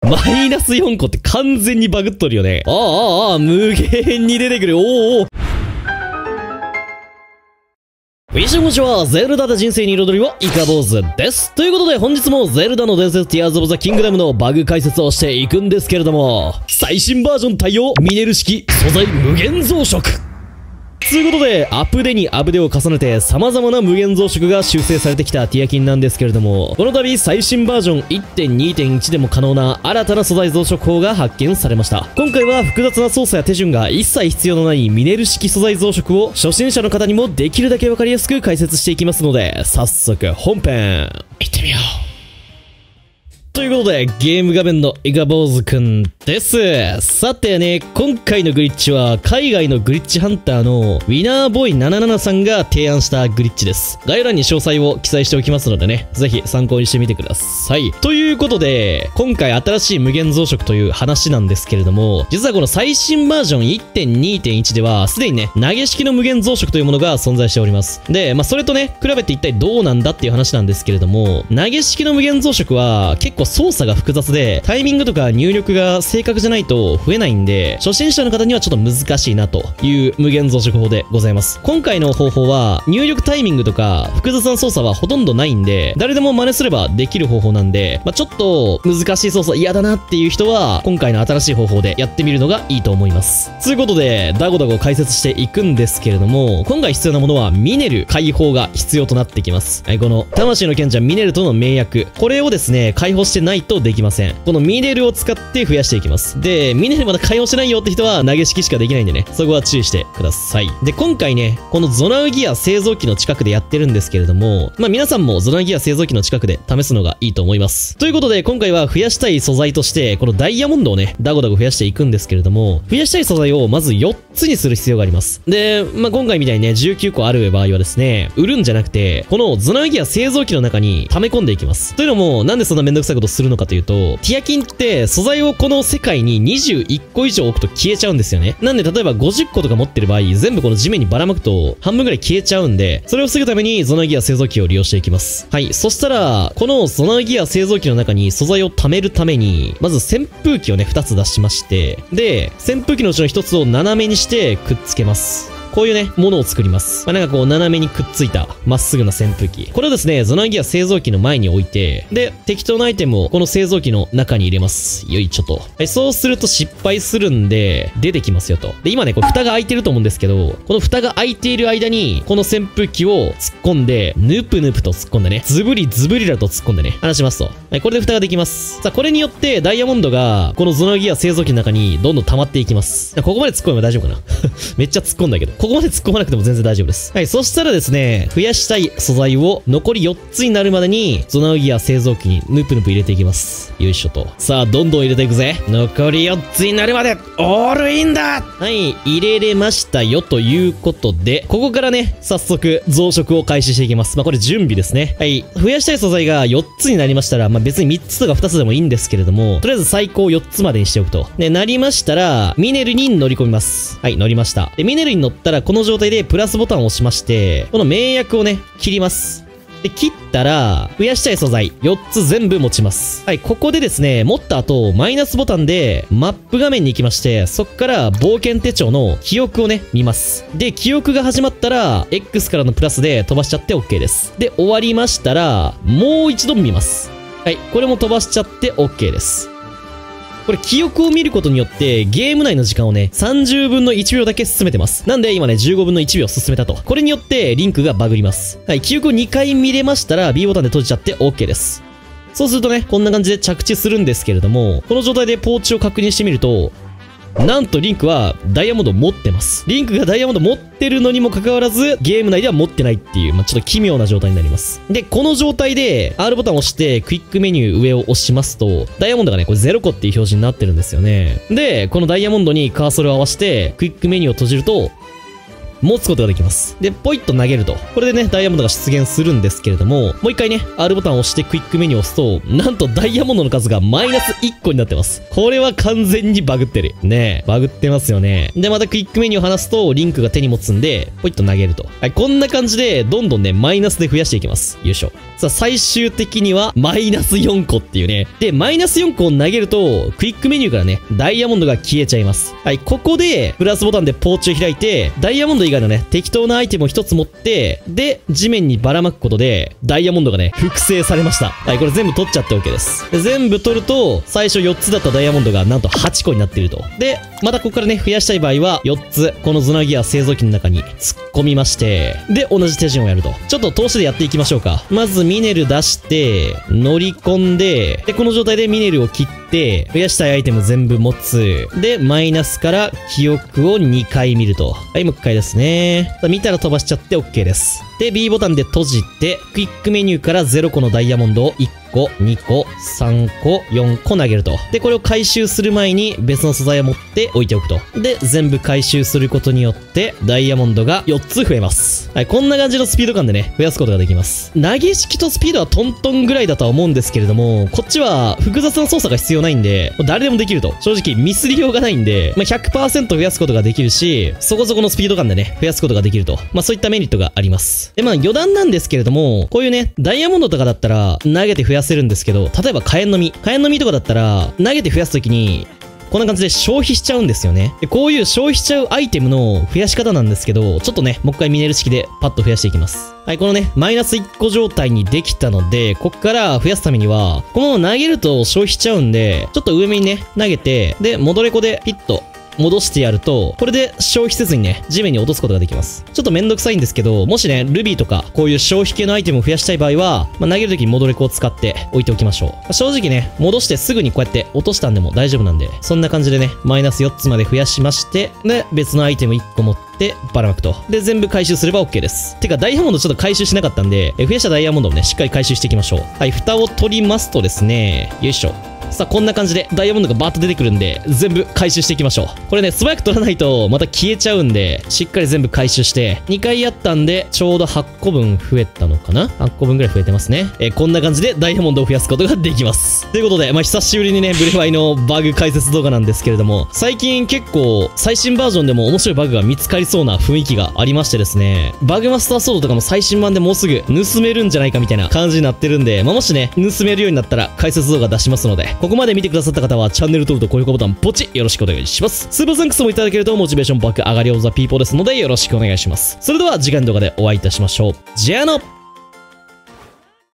マイナス4個って完全にバグっとるよね。無限に出てくる。皆さんこんにちは。ゼルダで人生に彩りはイカ坊主です。ということで本日もゼルダの伝説ティアーズ・オブ・ザ・キングダムのバグ解説をしていくんですけれども、最新バージョン対応ミネル式素材無限増殖ということで、アップデにアップデを重ねて様々な無限増殖が修正されてきたティアキンなんですけれども、この度最新バージョン 1.2.1 でも可能な新たな素材増殖法が発見されました。今回は複雑な操作や手順が一切必要のないミネル式素材増殖を初心者の方にもできるだけわかりやすく解説していきますので、早速本編行ってみよう。ということで、ゲーム画面のイカ坊主くんです。さてね、今回のグリッチは、海外のグリッチハンターのウィナーボーイ77さんが提案したグリッチです。概要欄に詳細を記載しておきますのでね、ぜひ参考にしてみてください。ということで、今回新しい無限増殖という話なんですけれども、実はこの最新バージョン 1.2.1 では、すでにね、投げ式の無限増殖というものが存在しております。で、それとね、比べて一体どうなんだっていう話なんですけれども、投げ式の無限増殖は、結構操作が複雑で、タイミングとか入力が正確じゃないと増えないんで、初心者の方にはちょっと難しいなという無限増殖法でございます。今回の方法は、入力タイミングとか複雑な操作はほとんどないんで、誰でも真似すればできる方法なんで、ちょっと難しい操作嫌だなっていう人は、今回の新しい方法でやってみるのがいいと思います。ということで、ダゴダゴ解説していくんですけれども、今回必要なものはミネル解放が必要となってきます。はい、この魂の賢者ミネルとの盟約。これをですね、解放してないとできません。このミネルを使って増やしていきます。で、ミネルまだ解放してないよって人は投げ式しかできないんでね、そこは注意してください。で、今回ね、このゾナウギア製造機の近くでやってるんですけれども、皆さんもゾナウギア製造機の近くで試すのがいいと思います。ということで、今回は増やしたい素材として、このダイヤモンドをね、ダゴダゴ増やしていくんですけれども、増やしたい素材をまず4つにする必要があります。で、今回みたいにね、19個ある場合はですね、売るんじゃなくて、このゾナウギア製造機の中に溜め込んでいきます。というのも、なんでそんなめんどくさいことするのかというと、ティアキンって素材をこの世界に21個以上置くと消えちゃうんですよね。なんで例えば50個とか持ってる場合、全部この地面にばらまくと半分ぐらい消えちゃうんで、それを防ぐためにゾナギア製造機を利用していきます。はい。そしたら、このゾナギア製造機の中に素材を貯めるために、まず扇風機をね、2つ出しまして、で、扇風機のうちの1つを斜めにしてくっつけます。こういうね、ものを作ります。なんかこう、斜めにくっついた、まっすぐな扇風機。これをですね、ゾナギア製造機の前に置いて、で、適当なアイテムをこの製造機の中に入れます。よいちょと。はい、そうすると失敗するんで、出てきますよと。で、今ね、これ蓋が開いてると思うんですけど、この蓋が開いている間に、この扇風機を突っ込んで、ヌプヌプと突っ込んでね、ズブリズブリラと突っ込んでね、離しますと。はい、これで蓋ができます。さあ、これによって、ダイヤモンドが、このゾナギア製造機の中に、どんどん溜まっていきます。ここまで突っ込めば大丈夫かなめっちゃ突っ込んだけど。ここまで突っ込まなくても全然大丈夫です。はい、そしたらですね、増やしたい素材を残り4つになるまでに、ゾナウギア製造機にヌプヌプ入れていきます。よいしょと。さあ、どんどん入れていくぜ。残り4つになるまで、オールインだ。はい、入れれましたよということで、ここからね、早速、増殖を開始していきます。これ準備ですね。はい、増やしたい素材が4つになりましたら、別に3つとか2つでもいいんですけれども、とりあえず最高4つまでにしておくと。で、なりましたら、ミネルに乗り込みます。はい、乗りました。で、ミネルに乗ったら、この状態でプラスボタンを押しまして、この盟約をね、切ります。で、切ったら、増やしたい素材、4つ全部持ちます。はい、ここでですね、持った後、マイナスボタンで、マップ画面に行きまして、そっから、冒険手帳の記憶をね、見ます。で、記憶が始まったら、X からのプラスで飛ばしちゃって OK です。で、終わりましたら、もう一度見ます。はい、これも飛ばしちゃって OK です。これ記憶を見ることによってゲーム内の時間をね、30分の1秒だけ進めてます。なんで今ね、15分の1秒進めたと。これによってリンクがバグります。はい、記憶を2回見れましたら B ボタンで閉じちゃって OK です。そうするとね、こんな感じで着地するんですけれども、この状態でポーチを確認してみると、なんとリンクはダイヤモンドを持ってます。リンクがダイヤモンド持ってるのにもかかわらず、ゲーム内では持ってないっていう、ちょっと奇妙な状態になります。で、この状態で R ボタンを押してクイックメニュー上を押しますと、ダイヤモンドがね、これ0個っていう表示になってるんですよね。で、このダイヤモンドにカーソルを合わせて、クイックメニューを閉じると、 持つことができます。で、ポイッと投げると。これでね、ダイヤモンドが出現するんですけれども、もう一回ね、R ボタンを押してクイックメニューを押すと、なんとダイヤモンドの数がマイナス1個になってます。これは完全にバグってる。ねえ、バグってますよね。で、またクイックメニューを離すと、リンクが手に持つんで、ポイッと投げると。はい、こんな感じで、どんどんね、マイナスで増やしていきます。よいしょ。さあ、最終的には、マイナス4個っていうね。で、マイナス4個を投げると、クイックメニューからね、ダイヤモンドが消えちゃいます。はい、ここで、プラスボタンでポーチを開いて、ダイヤモンド以外のね、適当なアイテムを1つ持って、で、地面にばらまくことで、ダイヤモンドがね、複製されました。はい、これ全部取っちゃって OK です。で、全部取ると、最初4つだったダイヤモンドがなんと8個になっていると。で、またここからね、増やしたい場合は、4つ、このゾナギア製造機の中に突っ込みまして、で、同じ手順をやると。ちょっと投資でやっていきましょうか。まず、ミネル出して、乗り込んで、で、この状態でミネルを切って、増やしたいアイテム全部持つ。で、マイナスから記憶を2回見ると。はい、もう1回ですね。見たら飛ばしちゃって OK です。で、B ボタンで閉じて、クイックメニューから0個のダイヤモンドを1個、2個、3個、4個投げると。で、これを回収する前に別の素材を持って置いておくと。で、全部回収することによって、ダイヤモンドが4つ増えます。はい、こんな感じのスピード感でね、増やすことができます。投げ式とスピードはトントンぐらいだとは思うんですけれども、こっちは複雑な操作が必要ないんで、誰でもできると。正直ミスりようがないんで、100% 増やすことができるし、そこそこのスピード感でね、増やすことができると。そういったメリットがあります。で、余談なんですけれども、こういうね、ダイヤモンドとかだったら投げて増やせるんですけど、例えば火炎の実とかだったら、投げて増やすときに、こんな感じで消費しちゃうんですよね。で、こういう消費しちゃうアイテムの増やし方なんですけど、ちょっとね、もう一回ミネル式でパッと増やしていきます。はい、このね、マイナス1個状態にできたので、こっから増やすためには、このまま投げると消費しちゃうんで、ちょっと上目にね、投げて、で、戻れ子でピッと、戻してやると、これで消費せずにね、地面に落とすことができます。ちょっとめんどくさいんですけど、もしね、ルビーとか、こういう消費系のアイテムを増やしたい場合は、投げるときに戻れ子を使って置いておきましょう。正直ね、戻してすぐにこうやって落としたんでも大丈夫なんで、そんな感じでね、マイナス4つまで増やしまして、で、別のアイテム1個持って、ばらまくと。で、全部回収すれば OK です。てか、ダイヤモンドちょっと回収しなかったんで、増やしたダイヤモンドをね、しっかり回収していきましょう。はい、蓋を取りますとですね、よいしょ。さあ、こんな感じでダイヤモンドがバーッと出てくるんで、全部回収していきましょう。これね、素早く取らないとまた消えちゃうんで、しっかり全部回収して、2回やったんで、ちょうど8個分増えたのかな ?8 個分ぐらい増えてますね。こんな感じでダイヤモンドを増やすことができます。ということで、久しぶりにね、ブレワイのバグ解説動画なんですけれども、最近結構、最新バージョンでも面白いバグが見つかりそうな雰囲気がありましてですね、バグマスターソードとかも最新版でもうすぐ盗めるんじゃないかみたいな感じになってるんで、もしね、盗めるようになったら解説動画出しますので、ここまで見てくださった方はチャンネル登録と高評価ボタンポチよろしくお願いします。スーパーサンクスもいただけるとモチベーション爆上がりオブザピーポーですのでよろしくお願いします。それでは次回の動画でお会いいたしましょう。じゃあの